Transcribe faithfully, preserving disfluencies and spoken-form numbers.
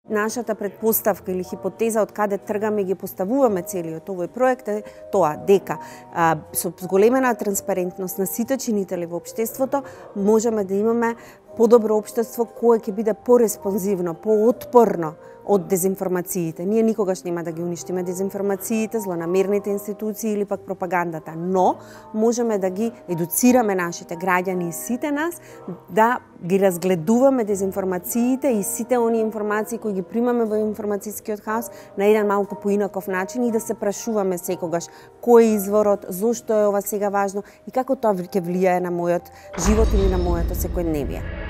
нашата предпоставка или хипотеза од каде тргаме и ги поставуваме целиот овој проект е тоа дека а, со зголемена транспарентност на сите чинители во општеството можеме да имаме подобро општество кое ќе биде пореспонзивно, поотпорно од дезинформациите. Ние никогаш нема да ги уништиме дезинформациите, злонамерните институции или пак пропагандата, но можеме да ги едуцираме нашите граѓани и сите нас да ги разгледуваме дезинформациите и сите они информации кои ги примаме во информацијскиот хаос на еден малку поинаков начин и да се прашуваме секогаш кој е изворот, зошто е ова сега важно и како тоа ќе влијае на мојот живот или на моето секојдневие.